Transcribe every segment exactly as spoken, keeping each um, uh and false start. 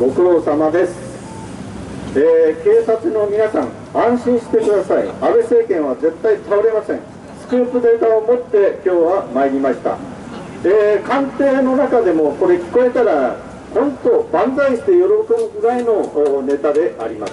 ご苦労様です。えー、警察の皆さん、安心してください。安倍政権は絶対倒れません。スクープデータを持って今日は参りました。えー、官邸の中でもこれ聞こえたら本当万歳して喜ぶぐらいのネタであります。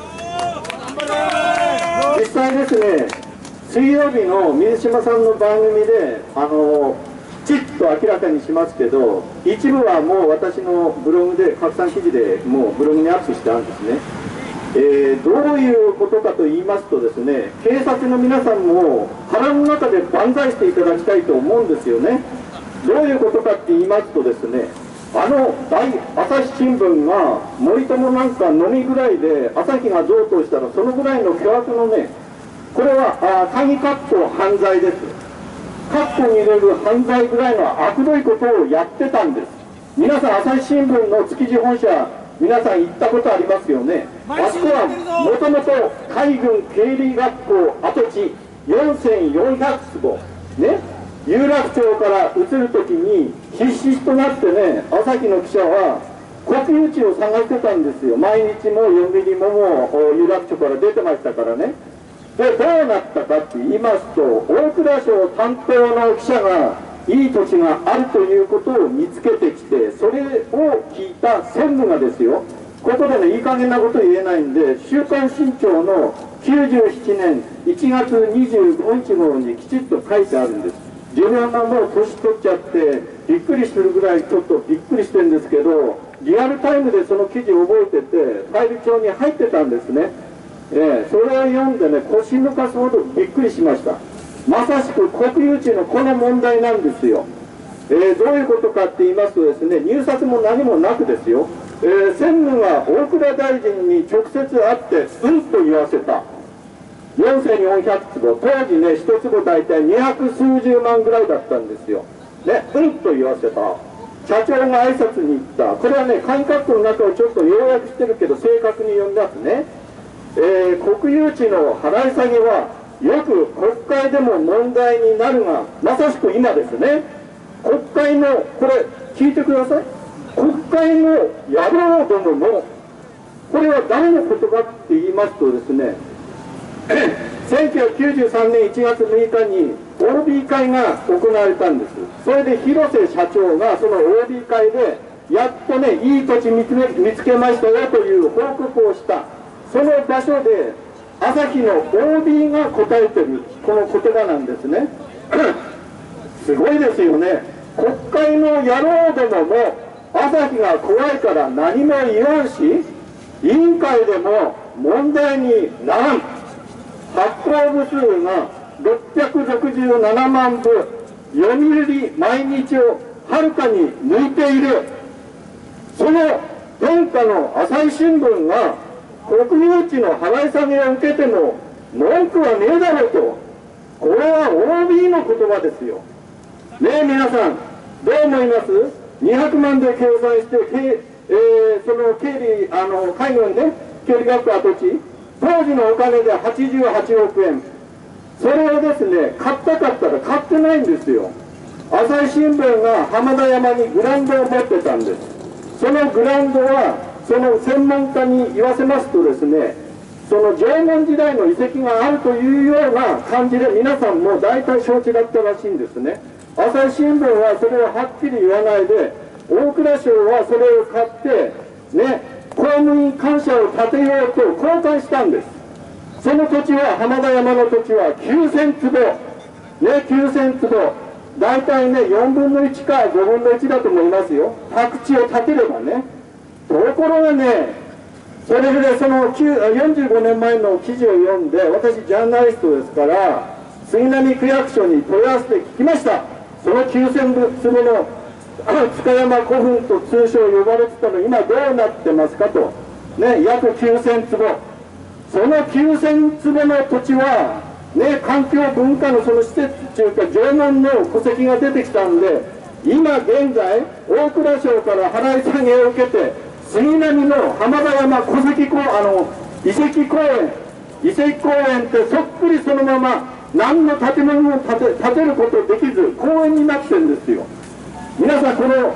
実際ですね、水曜日の水島さんの番組であのきちっと明らかにしますけど、一部はもう私のブログで拡散記事でもうブログにアップしてあるんですね。えー、どういうことかと言いますとですね、警察の皆さんも腹の中で万歳していただきたいと思うんですよね。どういうことかって言いますとですね、あの大朝日新聞が森友なんかのみぐらいで朝日が譲渡したらそのぐらいの巨悪のね、これはあ鍵括弧犯罪です。括弧に入れる犯罪ぐらいの悪どいことをやってたんです。皆さん朝日新聞の築地本社皆さん行ったことありますよね。あそこはもともと海軍経理学校跡地よんせんよんひゃくつぼね、有楽町から移るときに必死となってね、朝日の記者は国有地を探してたんですよ。毎日も読売ももう有楽町から出てましたからね。でどうなったかって言いますと、大蔵省担当の記者がいい土地があるということを見つけてきて、それを聞いた専務がですよ、ここでねいい加減なこと言えないんで、週刊新潮のきゅうじゅうななねんいちがつにじゅうごにち号にきちっと書いてあるんです。自分がもう年取っちゃってびっくりするぐらいちょっとびっくりしてるんですけど、リアルタイムでその記事を覚えててファイル帳に入ってたんですね。えー、それを読んでね腰抜かすほどびっくりしました。まさしく国有地のこの問題なんですよ。えー、どういうことかって言いますとですね、入札も何もなくですよ、えー、専務が大蔵大臣に直接会ってうんと言わせた。よんせんよんひゃくつぼ、当時ね一坪大体にひゃくすうじゅうまんぐらいだったんですよね。うんと言わせた。社長が挨拶に行った。これはね鍵括弧の中をちょっと要約してるけど正確に読みますね。えー、国有地の払い下げはよく国会でも問題になるが、まさしく今ですね、国会のこれ聞いてください、国会の野郎どももこれは誰のことかって言いますとですね、せんきゅうひゃくきゅうじゅうさんねんいちがつむいかに オービー 会が行われたんです。それで広瀬社長がその オービー 会でやっとねいい土地見つめ見つけましたよという報告をした。その場所で朝日の オービー が答えてるこの言葉なんですね。すごいですよね。国会の野郎どもも朝日が怖いから何も言わんし、委員会でも問題にならん。発行部数がろっぴゃくろくじゅうななまんぶ、読売毎日をはるかに抜いている。その天下の朝日新聞が国有地の払い下げを受けても文句はねえだろうと、これは オービー の言葉ですよ。ねえ皆さんどう思います？にひゃくまんで計算して、えー、その経理あの海軍ね経理学校跡地当時のお金ではちじゅうはちおくえん、それをですね買ったかったら買ってないんですよ。朝日新聞が浜田山にグラウンドを持ってたんです。そのグラウンドはその専門家に言わせますとですね、その縄文時代の遺跡があるというような感じで皆さんも大体承知だったらしいんですね。朝日新聞はそれをはっきり言わないで、大蔵省はそれを買ってね公務員官舎を建てようと交換したんです。その土地は浜田山の土地はきゅうせんつぼね、きゅうせんつぼ大体ねよんぶんのいちかごぶんのいちだと思いますよ、宅地を建てればね。ところがね、それでそのよんじゅうごねんまえの記事を読んで、私ジャーナリストですから杉並区役所に問い合わせて聞きました。そのきゅうせんつぼの塚山古墳と通称呼ばれてたの今どうなってますかと、ね、約きゅうせんつぼ、そのきゅうせんつぼの土地は、ね、環境文化のその施設というか縄文の戸籍が出てきたんで、今現在大蔵省から払い下げを受けて杉並の浜田山戸籍公あの遺跡公園遺跡公園ってそっくりそのまま何の建物も建て、建てることできず公園になってるんですよ。皆さんこの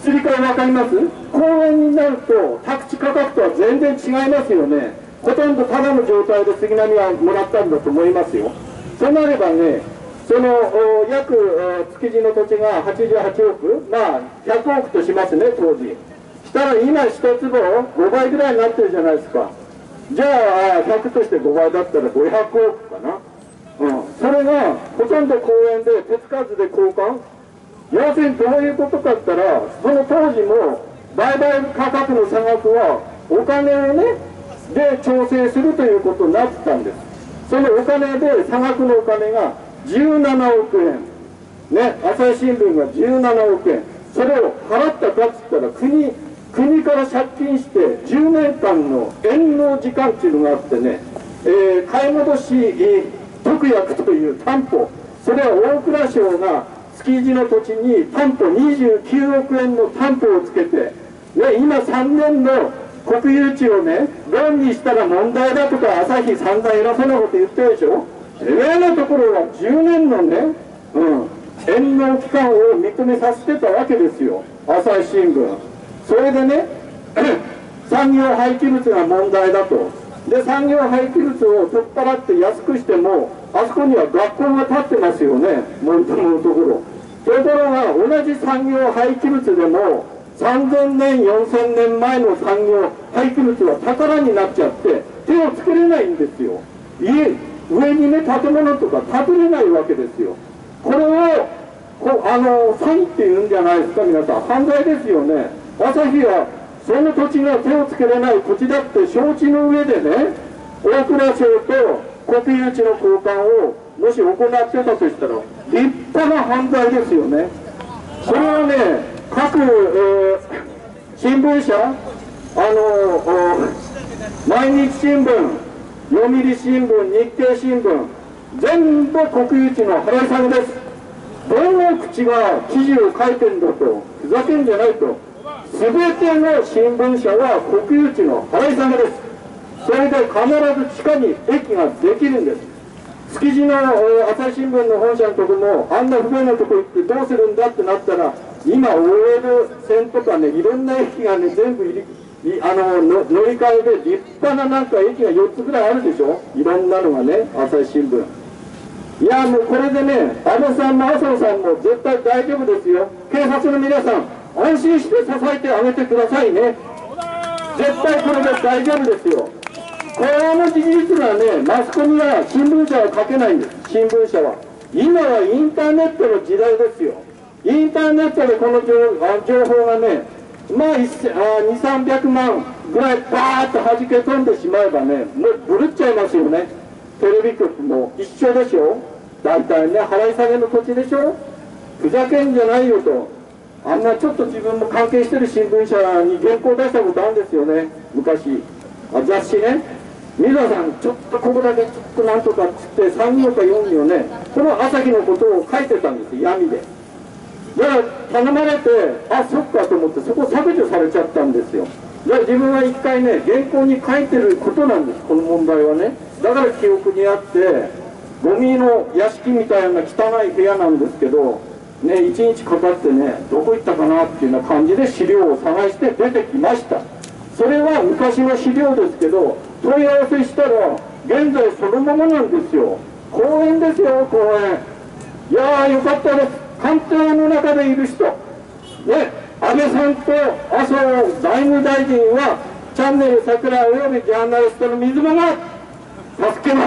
釣り替え分かります？公園になると宅地価格とは全然違いますよね。ほとんどただの状態で杉並はもらったんだと思いますよ。そうなればね、その約築地の土地がはちじゅうはちおく、まあひゃくおくとしますね、当時。したら今一坪ごばいぐらいになってるじゃないですか。じゃあひゃくとしてごばいだったらごひゃくおくかな。うん、それがほとんど公園で手つかずで交換。要するにどういうことかって言ったら、その当時も売買価格の差額はお金をねで調整するということになってたんです。そのお金で差額のお金がじゅうななおくえんね、朝日新聞がじゅうななおくえん、それを払ったかっつったら国国から借金してじゅうねんかんの延納時間っていうのがあってね、えー、買い戻し、えー、特約という担保、それは大蔵省が築地の土地に担保にじゅうきゅうおくえんの担保をつけて、ね、今さんねんの国有地をねローンにしたら問題だとか朝日散々偉そうなこと言ってるでしょ。てめえのところはじゅうねんのね、うん、延納期間を認めさせてたわけですよ、朝日新聞。それでね産業廃棄物が問題だと。で産業廃棄物を取っ払って安くしてもあそこには学校が建ってますよね、森友のところ。ところが同じ産業廃棄物でもさんぜんねんよんせんねんまえの産業廃棄物は宝になっちゃって手をつけれないんですよ。家上にね建物とか建てれないわけですよ。これをこあの詐欺っていうんじゃないですか、皆さん。犯罪ですよね。朝日はその土地が手をつけれない土地だって承知の上でね、大蔵省と国有地の交換をもし行ってたとしたら立派な犯罪ですよね。それはね、各、えー、新聞社、あの毎日新聞、読売新聞、日経新聞、全部国有地の払い下げです。どの口が記事を書いてるんだと、ふざけんじゃないと。全ての新聞社は国有地の払い下げです。それで必ず地下に駅ができるんです。築地の朝日新聞の本社のところもあんな不便なとこ行ってどうするんだってなったら、今 オーエル 線とかね、いろんな駅がね全部入りあのの乗り換えで立派ななんか駅がよっつぐらいあるでしょ、いろんなのがね、朝日新聞。いやもうこれでね、安倍さんも麻生さんも絶対大丈夫ですよ。警察の皆さん安心して支えてあげてくださいね。絶対これで大丈夫ですよ。この事実がね、マスコミは新聞社は書けないんです。新聞社は今はインターネットの時代ですよ。インターネットでこの情情報がね、まあにせんさんびゃくまんぐらいバーッと弾け飛んでしまえばね、もうぶるっちゃいますよね。テレビ局も一緒でしょ。大体ね、払い下げの土地でしょ。ふざけんじゃないよと。あんなちょっと自分も関係してる新聞社に原稿出したことあるんですよね、昔。あ雑誌ね、水野さんちょっとここだけちょっとなんとかっつってさん行かよん行ね、この朝日のことを書いてたんですよ、闇で。だから頼まれて、あそっかと思ってそこ削除されちゃったんですよ。じゃあ自分は一回ね、原稿に書いてることなんです、この問題はね。だから記憶にあって、ゴミの屋敷みたいな汚い部屋なんですけどね、いちにちかかってね、どこ行ったかなっていうような感じで資料を探して出てきました。それは昔の資料ですけど、問い合わせしたら現在そのままなんですよ。公園ですよ、公園。いやーよかったです。官邸の中でいる人ね、安倍さんと麻生財務大臣はチャンネル桜およびジャーナリストの水間が助けま